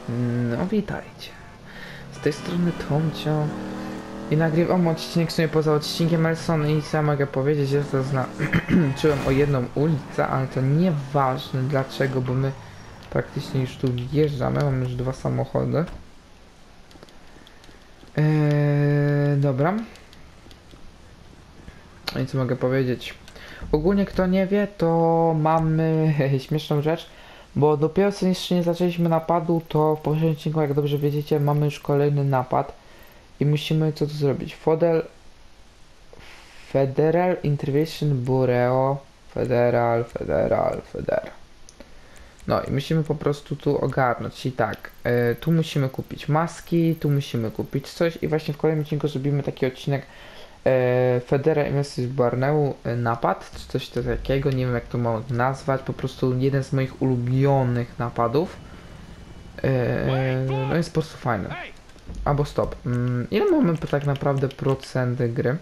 No witajcie. Z tej strony Tomcio. I nagrywam odcinek w sumie poza odcinkiem Elsona i co mogę powiedzieć, że to czułem o jedną ulicę, ale to nieważne dlaczego, bo my praktycznie już tu wjeżdżamy, mamy już dwa samochody. Dobra. No i co mogę powiedzieć? Ogólnie kto nie wie, to mamy śmieszną rzecz, bo dopiero co jeszcze nie zaczęliśmy napadu, to w poprzednim odcinku, jak dobrze wiecie, mamy już kolejny napad i musimy co tu zrobić? Federal Intervention Bureau. Federal. No i musimy po prostu tu ogarnąć i tak, tu musimy kupić maski, tu musimy kupić coś i właśnie w kolejnym odcinku zrobimy taki odcinek Federal Investis Barneu napad, czy coś takiego, nie wiem jak to mam nazwać, po prostu jeden z moich ulubionych napadów. No jest po prostu fajny. Albo stop. Ile mamy tak naprawdę procenty gry?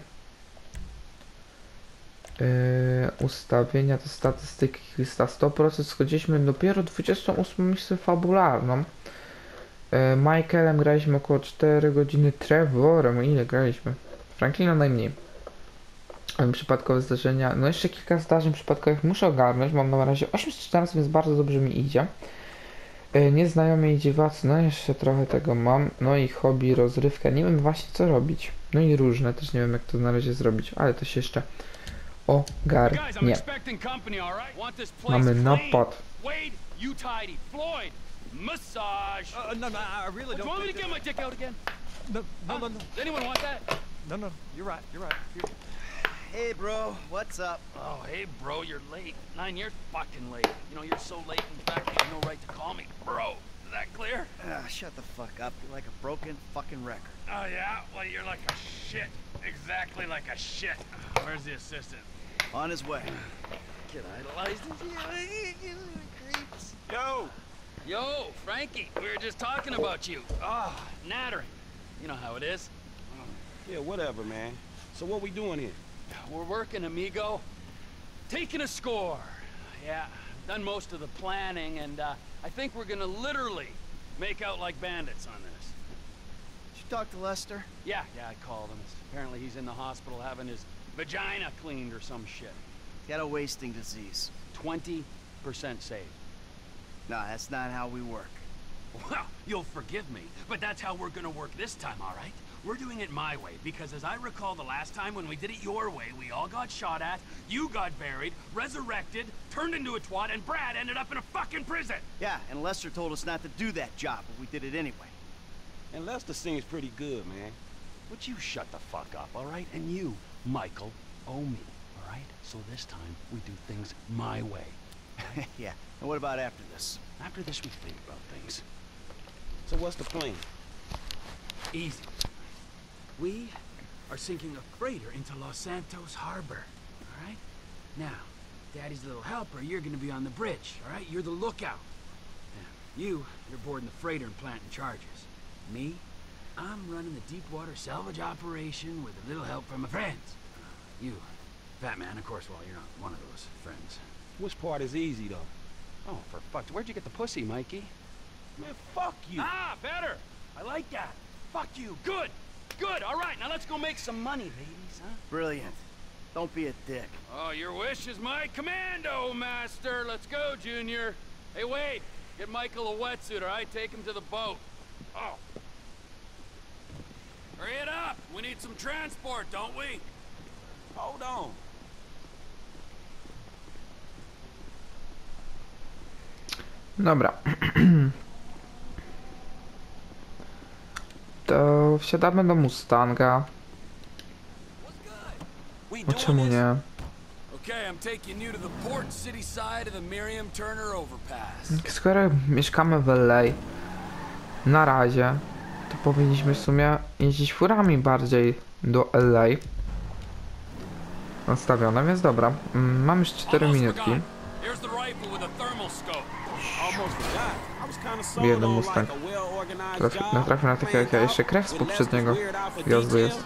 Ustawienia to statystyki lista 100%, schodziliśmy dopiero 28 misję fabularną. Michaelem graliśmy około 4 godziny, Trevorem ile graliśmy? Franklina najmniej. Przypadkowe zdarzenia, no jeszcze kilka zdarzeń przypadkowych muszę ogarnąć, mam na razie 814, więc bardzo dobrze mi idzie. Nieznajomi i dziwacy, no jeszcze trochę tego mam, no i hobby, rozrywka, nie wiem właśnie co robić. No i różne, też nie wiem jak to na razie zrobić, ale to się jeszcze ogarnie. Mamy napad. Massage. No, I really don't. Do you want me to get my dick out again? No. Does anyone want that? No, you're right. Here. Hey, bro, what's up? Oh, hey, bro, you're late. 9 years fucking late. You know, you're so late, in fact, you have no right to call me bro. Is that clear? Shut the fuck up. You're like a broken fucking record. Oh, yeah? Well, you're like a shit. Exactly like a shit. Where's the assistant? On his way. Get idolized. Creeps. Yo, Frankie, we were just talking about you. Nattering. You know how it is. Yeah, whatever, man. So what we doing here? We're working, amigo. Taking a score. Yeah, done most of the planning, and I think we're gonna literally make out like bandits on this. Did you talk to Lester? Yeah, I called him. Apparently he's in the hospital having his vagina cleaned or some shit. He had a wasting disease. 20% saved. No, that's not how we work. Well, you'll forgive me, but that's how we're gonna work this time, all right? We're doing it my way, because as I recall the last time when we did it your way, we all got shot at, you got buried, resurrected, turned into a twat, and Brad ended up in a fucking prison! Yeah, and Lester told us not to do that job, but we did it anyway. And Lester seems pretty good, man. Would you shut the fuck up, all right? And you, Michael, owe me, all right? So this time, we do things my way. Yeah, and what about after this? After this, we think about things. So what's the plan? Easy. We are sinking a freighter into Los Santos Harbor, all right? Now, Daddy's little helper, you're gonna be on the bridge, all right? You're the lookout. Now, you're boarding the freighter and planting charges. Me, I'm running the deep water salvage operation with a little help from my friends. You, Fat Man, of course, well, you're not one of those friends. Which part is easy, though? Oh, for fuck's... Where'd you get the pussy, Mikey? Man, fuck you! Better! I like that. Fuck you. Good. All right, now let's go make some money, ladies, huh? Brilliant. Don't be a dick. Oh, your wish is my commando, master. Let's go, Junior. Hey, wait. Get Michael a wetsuit, all right? Take him to the boat. Oh. Hurry it up. We need some transport, don't we? Hold on. Dobra. To wsiadamy do Mustanga. O czemu nie? Okay, I'm taking you to the port city side of the Miriam Turner overpass. Skoro mieszkamy w LA, na razie, to powinniśmy w sumie jeździć furami bardziej do LA. Nastawione, więc dobra. Mam już 4 minutki. Biedny Mustang. Natrafił na takiego jak ja, jeszcze krew z poprzedniego jazdy jest.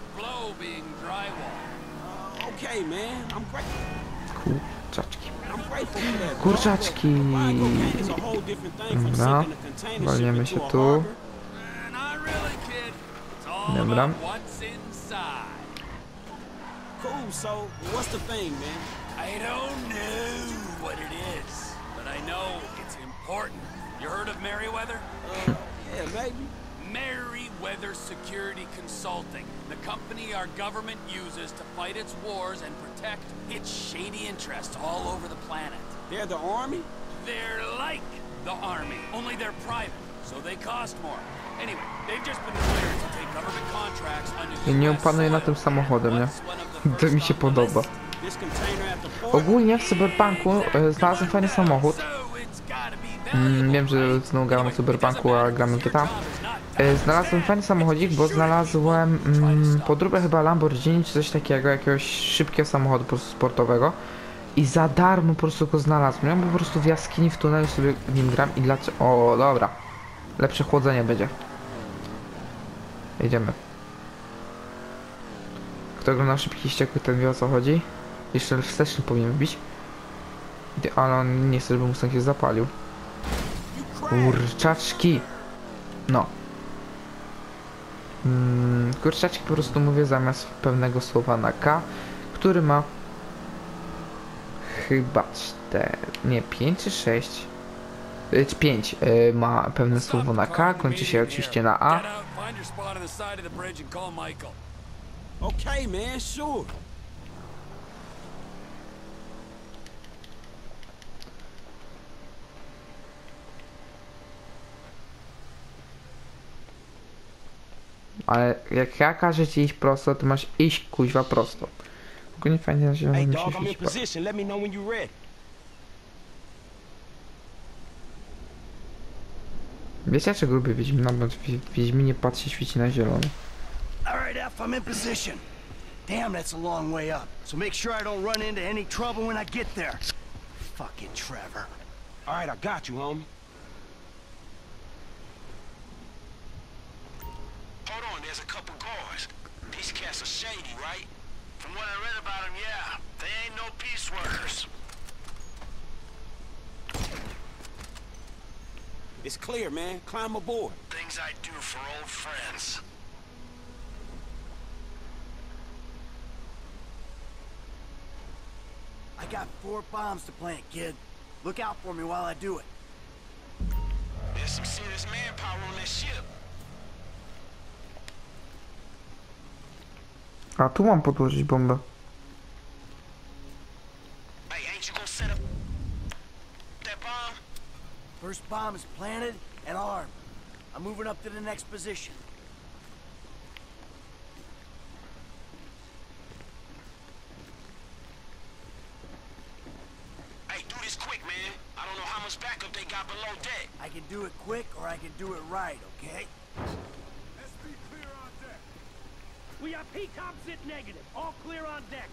Kurczaczki. grateful for that. Kurczaczki. Cargo, man, is a whole different thing from Dobra. sinking a container Walniemy ship się into a tu. harbor. Not really, kid. It's all Dobra. about what's inside. Cool, so what's the thing, man? I don't know what it is, but I know it's important. You heard of Merryweather? Yeah, maybe. Merryweather Security Consulting, the company our government uses to fight its wars and protect its shady interests all over the planet. They're the army? They're like the army, only they're private, so they cost more. Anyway, they've just been cleared to take government contracts under I nie US opanuję na soil. tym samochodem, nie? What's one of the To mi first się on the podoba. list? This container at the port? Ogólnie w Cyberpunku znalazłem fajny samochód. So it's gotta be valuable, Wiem, że right? znowu gramy w Cyberpunku, a gramy w GTA. Your job is not Znalazłem fajny samochodzik, bo znalazłem podróbę chyba Lamborghini czy coś takiego, jakiegoś szybkiego samochodu po prostu sportowego. I za darmo po prostu go znalazłem. Ja po prostu w jaskini, w tunelu sobie nim gram i dlaczego... O, dobra. Lepsze chłodzenie będzie. Jedziemy. Kto ogląda Szybki Ściekły, ten wie, o co chodzi. Jeszcze wsteczny powinien wbić. Ale on nie chce, żeby Mustang się zapalił. Kurczaczki. No. Kurczaczki po prostu mówię zamiast pewnego słowa na K, który ma chyba 4, nie 5 czy 6, czy 5 ma pewne słowo na K, kończy się oczywiście na A. Get out, find your spot on the side of the bridge and call Michael. Okay, man, sure. Ale jak ja każę ci iść prosto, to masz iść kuźwa prosto. Ogólnie fajnie na zielono Hey, mi dog, się I'm in świeci. position. Let me know when you're ready. Wiecie, czego lubię Wiedźmina, bo w Wiedźminie patrz się świeci na zielono. All right, F, I'm in position. Damn, that's a long way up. So make sure I don't run into any trouble when I get there. Fucking Trevor. All right, I got you, homie. Hold on, there's a couple guards. These cats are shady, right? From what I read about them, yeah. They ain't no peace workers. It's clear, man. Climb aboard. Things I do for old friends. I got 4 bombs to plant, kid. Look out for me while I do it. There's some serious manpower on that ship. A tu mam podłożyć bombę. Hey, ain't you gonna set up that bomb? First bomb is planted and armed. I'm moving up to the next position. Hey, do this quick, man. I don't know how much backup they got below deck. I can do it quick or I can do it right, okay? Let's be clear on deck. We are P composite negative. All clear on deck.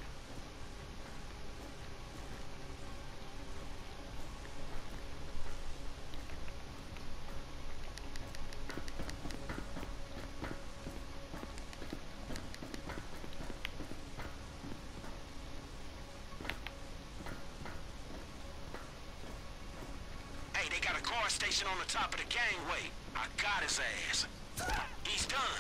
Hey, they got a car station on the top of the gangway. I got his ass. He's done.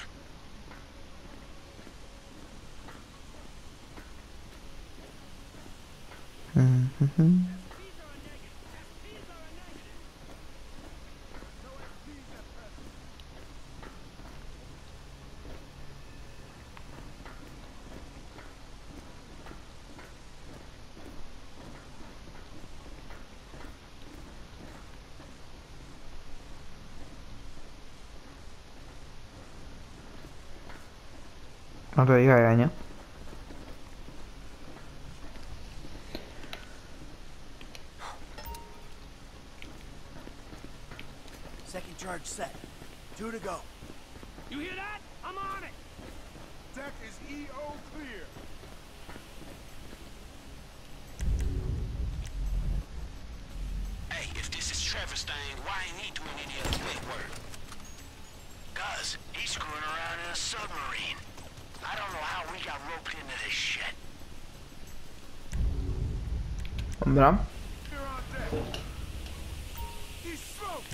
Ale jaja, nie? Second charge set. 2 to go. You hear that? I'm on it. Deck is EO clear. Hey, if this is Trevor's thing, why ain't he doing any of the big work? Cuz, he's screwing around in a submarine. I don't know how we got roped into this shit. Dobra. Clear He's smoked!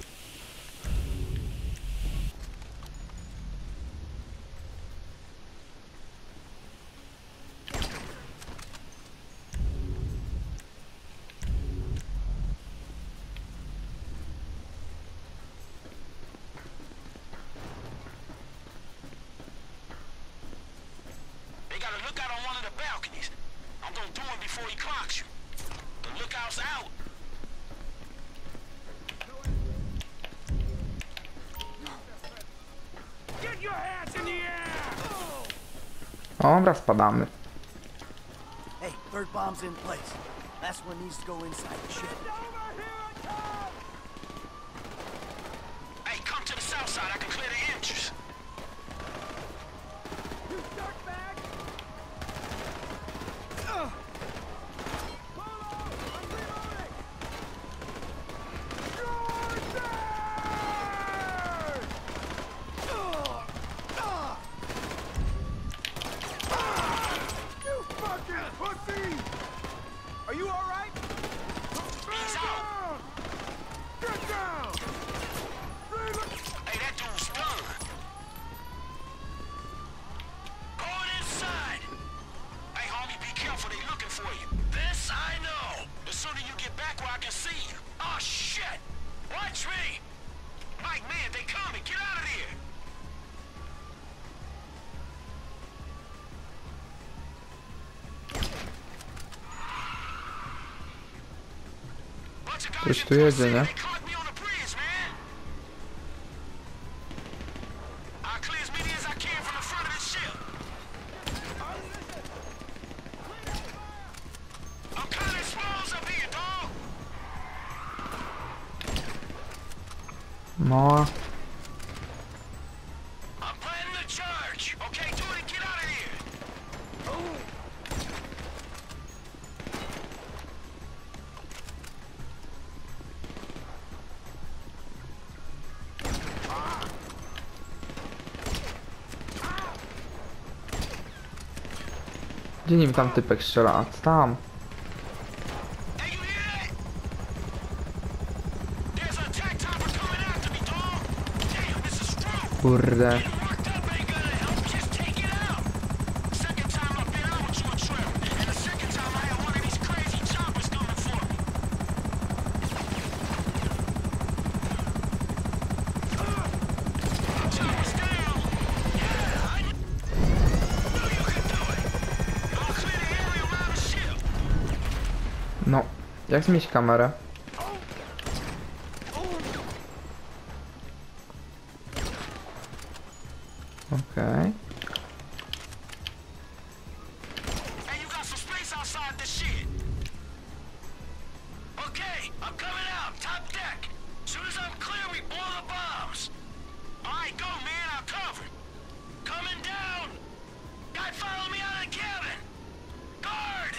They got a lookout on one of the balconies. I'm gonna do it before he clocks you. The lookout's out. Get your hands in the air! Dobra, spadamy. Hey, third bomb's in place. Last one needs to go inside the ship. Hey, come to the south side. I can clear the entrance. You fucking pussy! Are you alright? He's out. Get down! Hey, that dude's done. Going inside. Hey, homie, be careful. They looking for you. This I know. The sooner you get back where I can see you. Oh, shit. Watch me. Mike, man, they coming. Get out of here. Bunch of guys Coś in tu Port jedzie, City, nie? they caught me on the bridge, man. I'll clear as many as I can from the front of the ship. I'm kind of exposed up here, dog. No, I'm planning the charge. Okay, do it and get out of here. gdzie nim tam typek strzela? A, tam. Hey, you hear that? There's an attack chopper coming after me, dog. Damn, this is screwed. Kurde. Getting worked up ain't gonna help. Just take it out. Second time I've been out with you and Trevor, and the second time I had one of these crazy choppers coming for me. Chopper's down. Yeah, I knew you could do it. I'll clear the area around the ship. No, jak zmieść kamerę? Okej. Hey, you got some space outside this shit. Okay, I'm coming out. Top deck. Soon as I'm clear, we blow the bombs. All right, go, man. I'll cover. Coming down. Guy follow me out of the cabin. Guard.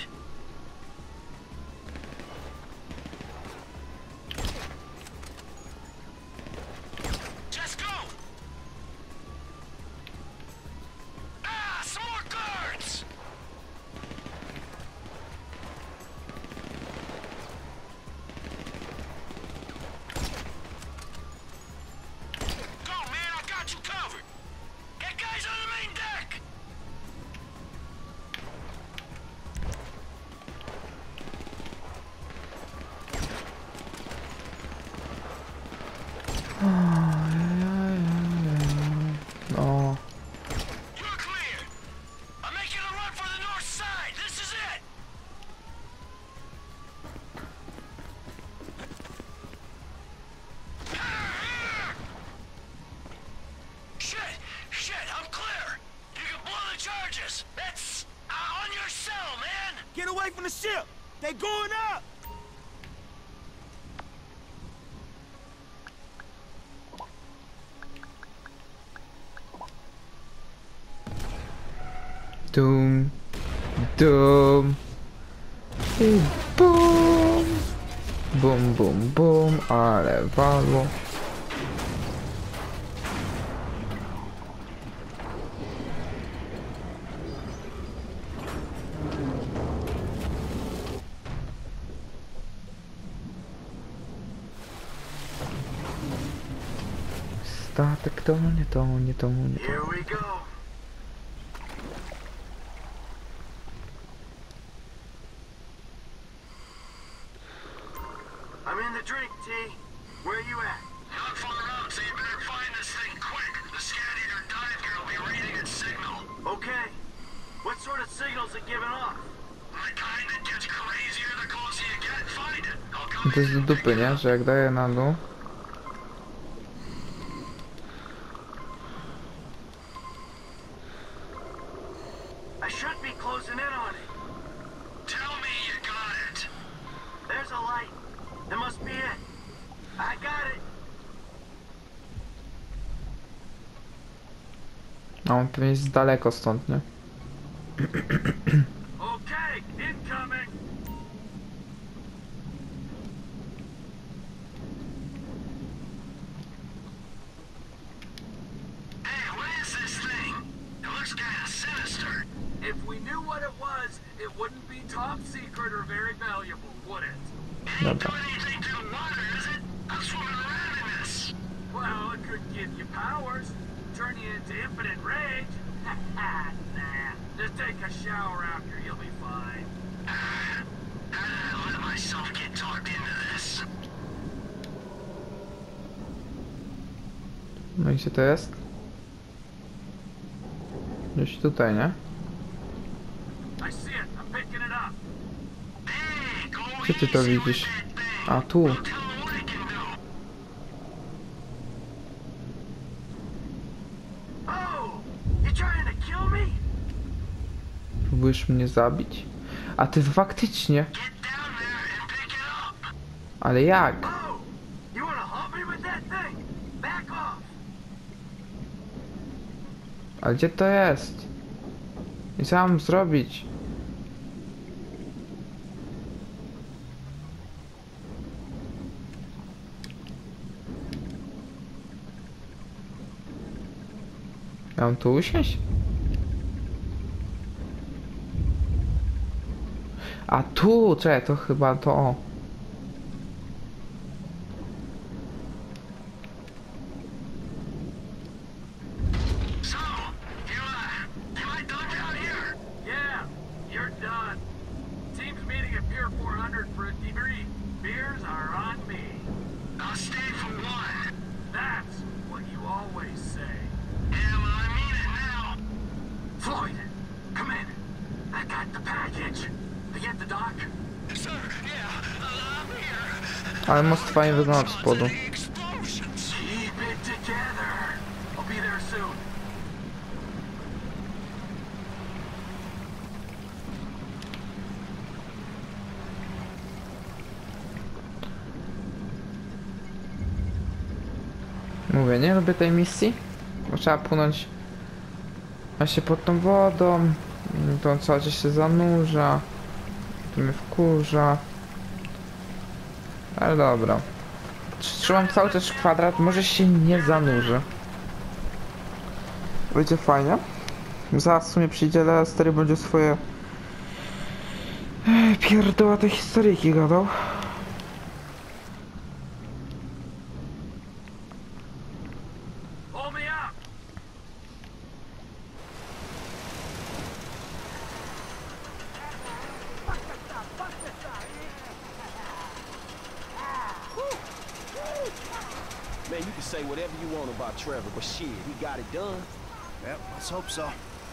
Just go. Ah, some more guards. Go, man, I got you covered. Get guys on the main deck. No. You're clear. I'm making a run for the north side. This is it. Shit, I'm clear. You can blow the charges. That's on your cell, man. Get away from the ship! They going up! Dum. Dum. I bum. Bum, bum, bum, ale walło. Statek tonie, tonie, tonie. Here we go. I'm in the drink, T. Where you at? Not far out, so you better find this thing quick. The scan-eater dive gear will be reading its signal. Okay. What sort of signals it giving off? The kind that gets crazier the closer you get. Find it. I'll No come to jest do dupy, nie? Że jak daję na dół. I should be closing in on it. Tell me you got it. There's a light. That must be it. I got it. A on pewnie jest daleko stąd, nie? Okay, incoming. Hey, what is this thing? It looks kinda sinister. If we knew what it was, it wouldn't be top secret or very valuable, would it? It ain't Dobra. doing anything to the water, is it? I'm swimming around in this. Well, it could give you powers, turn you into infinite rage. Nah, just take a shower after, you'll be fine. How did I let myself get talked into this? No i gdzie to jest? Gdzieś tutaj, nie? I see it, I'm picking it up. Hey, go Gdzie ty to easy with widzisz? that thing. A tu. I'll tell 'em what it can do. Oh, you trying to kill me? Próbujesz mnie zabić? A ty faktycznie. Get down there and pick it up. Ale jak? Oh, you wanna hump me with that thing? Back off. Ale gdzie to jest? I co mam zrobić? Ja mam tu usiąść? A tu, czekaj, to chyba to o. So, am I done down here? Yeah, you're done. Team's meeting at Pier 400 for a debrief. Beers are on me. I'll stay for one. That's what you always say. Yeah, well, I mean it now. Floyd, come in. I got the package. You get the doc? Sir, yeah, I'm here. Ale most fajnie wygląda od spodu. The explosions. Keep it together. I'll be there soon. Mówię, nie lubię tej misji, bo trzeba płynąć właśnie pod tą wodą, to on cały czas się zanurza, to mnie wkurza, ale dobra. Trzymam cały czas kwadrat, może się nie zanurzy. Będzie fajnie. Zaraz w sumie przyjdzie Lester, będzie swoje pierdołate historyjki gadał. Pull me up! Man, you can say whatever you want about Trevor, but shit, he got it done. Yep, let's hope so.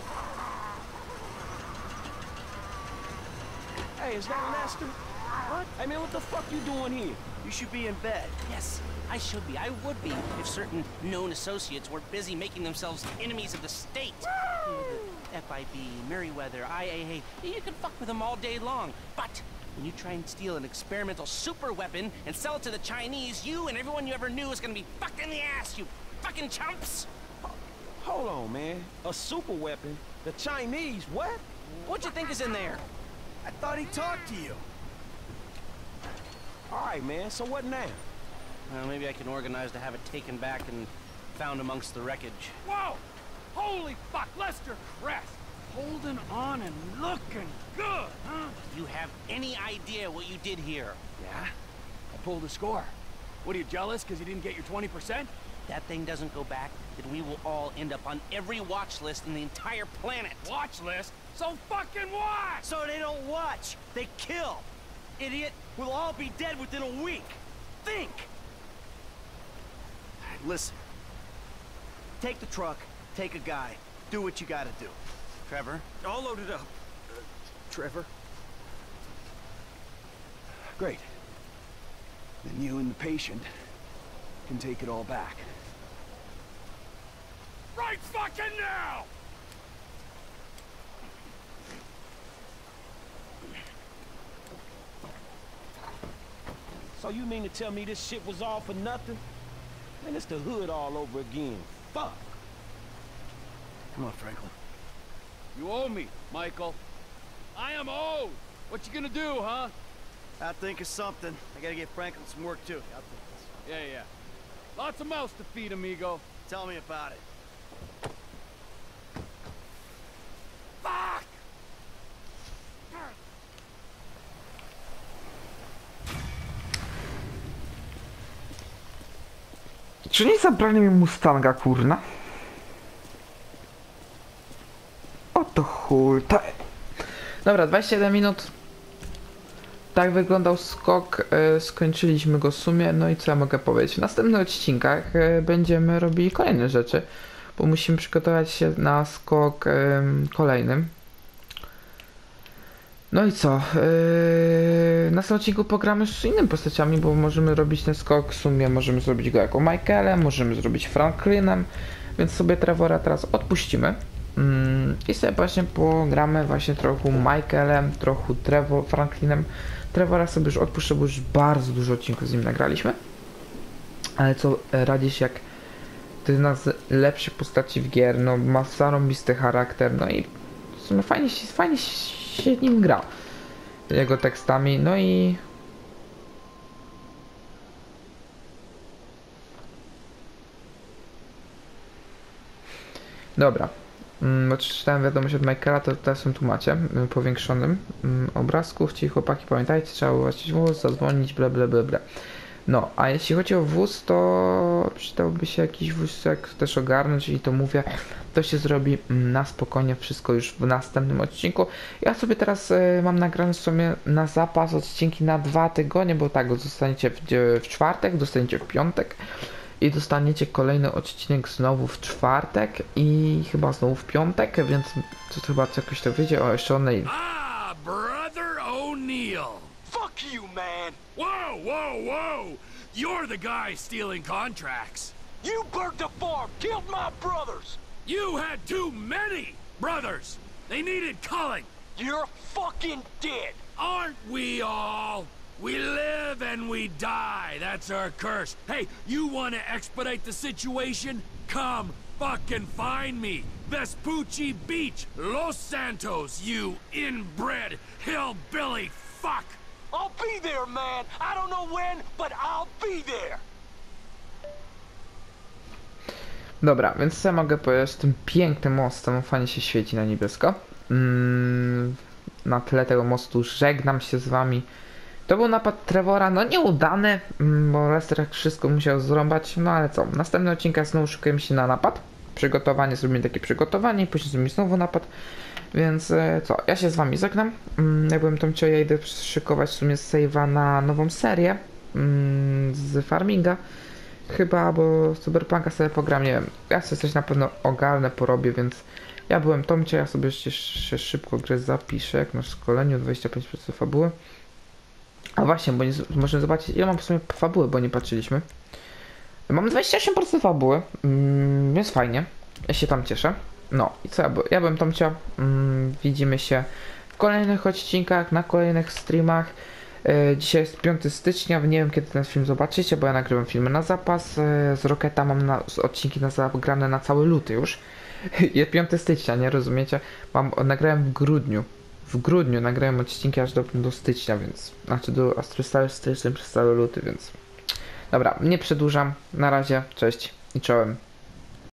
Hey, is that Lester? What? Hey, man, what the fuck you doing here? You should be in bed. Yes, I should be. I would be if certain known associates weren't busy making themselves enemies of the state. You know, the FIB, Merryweather, IAA. You can fuck with them all day long. But when you try and steal an experimental super weapon and sell it to the Chinese, you and everyone you ever knew is gonna be fucked in the ass, you fucking chumps! Hold on, man. A super weapon? The Chinese? What? What you think is in there? I thought he talked to you. All right, man. So what now? Well, maybe I can organize to have it taken back and found amongst the wreckage. Whoa! Holy fuck, Lester Crest! Holding on and looking good, huh? Do you have any idea what you did here? Yeah? I pulled a score. What, are you jealous because you didn't get your 20%? that thing doesn't go back, then we will all end up on every watch list in the entire planet. Watch list? So fucking what? So they don't watch, they kill. Idiot, we'll all be dead within a week. Think! Listen. Take the truck, take a guy, do what you gotta do. Trevor? All loaded up. Trevor? Great. Then you and the patient can take it all back. Right fucking now! So you mean to tell me this shit was all for nothing? Man, it's the hood all over again. Fuck. Come on, Franklin. You owe me, Michael. I am owed. What you gonna do, huh? I'll think of something. I gotta get Franklin some work, too. I'll think of something. Yeah. Lots of mouths to feed, amigo. Tell me about it. Fuck! Czy nie zabrali mi Mustanga, kurna? O to chuj. Dobra, 27 minut. Tak wyglądał skok. Skończyliśmy go w sumie. No i co ja mogę powiedzieć? W następnych odcinkach będziemy robili kolejne rzeczy. Bo musimy przygotować się na skok kolejnym. No i co? Na następnym odcinku pogramy z innymi postaciami, bo możemy robić ten skok w sumie, możemy zrobić go jako Michaelem, możemy zrobić Franklinem, więc sobie Trevora teraz odpuścimy. I sobie właśnie pogramy właśnie trochę Michaelem, trochę Franklinem. Trevora sobie już odpuszczę, bo już bardzo dużo odcinków z nim nagraliśmy. Ale co radzisz, jak to jest jedna z lepszych postaci w gier, no ma zarąbisty charakter, no i w sumie fajnie się nim gra. Jego tekstami, no i... Dobra. Czytałem wiadomość od Michaela, to teraz tu macie, powiększonym obrazków. Ci chłopaki, pamiętajcie, trzeba uważać wóz, zadzwonić, bla bla bla bla. No, a jeśli chodzi o wóz, to przydałby się jakiś wózek też ogarnąć i to mówię, to się zrobi na spokojnie wszystko już w następnym odcinku. Ja sobie teraz mam nagrane sobie na zapas odcinki na 2 tygodnie, bo tak, dostaniecie w czwartek, dostaniecie w piątek i dostaniecie kolejny odcinek znowu w czwartek i chyba znowu w piątek, więc to chyba jakoś to wyjdzie. O, jeszcze O'Neill. Ah, brother O'Neill. Fuck you, man! Whoa! You're the guy stealing contracts. You burnt the farm, killed my brothers! You had too many brothers. They needed culling. You're fucking dead! Aren't we all? We live and we die. That's our curse. Hey, you want to expedite the situation? Come fucking find me. Vespucci Beach, Los Santos, you inbred hillbilly fuck. I'll be there, man! I don't know when, but I'll be there! Dobra, więc co ja mogę powiedzieć, tym pięknym mostem fajnie się świeci na niebiesko. Na tle tego mostu żegnam się z wami. To był napad Trevora, no nieudany, bo Lester wszystko musiał zrąbać, no ale co, następny odcinek znowu szykujemy się na napad. Przygotowanie, zrobimy takie przygotowanie i później zrobimy znowu napad. Więc co, ja się z wami żegnam. Jak byłem tam ja idę szykować w sumie save'a na nową serię z Farminga. Chyba, bo Cyberpunka sobie pogram, nie wiem. Ja sobie coś na pewno ogarnę, porobię, więc ja byłem Tomcio, ja sobie jeszcze szybko grę zapiszę, jak na szkoleniu, 25% fabuły. A właśnie, bo nie, możemy zobaczyć, ile mam w sumie fabuły, bo nie patrzyliśmy. Mam 28% fabuły, więc fajnie. Ja się tam cieszę. No i co ja byłem Tomcio. Widzimy się w kolejnych odcinkach, na kolejnych streamach. Dzisiaj jest 5 stycznia, nie wiem kiedy ten film zobaczycie, bo ja nagrywam filmy na zapas. Z Rocketa mam odcinki nagrane na cały luty już. Jest 5 stycznia, nie rozumiecie? Nagrałem w grudniu. W grudniu nagrałem odcinki aż do stycznia, więc... Znaczy przez cały styczeń, przez cały luty, więc... Dobra, nie przedłużam. Na razie, cześć i czołem.